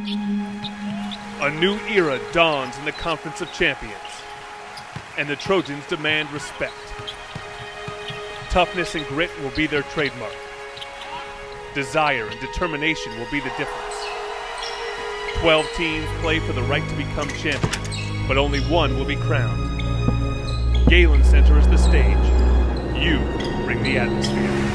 A new era dawns in the Conference of Champions, and the Trojans demand respect. Toughness and grit will be their trademark. Desire and determination will be the difference. 12 teams play for the right to become champions, but only one will be crowned. Galen Center is the stage. You bring the atmosphere.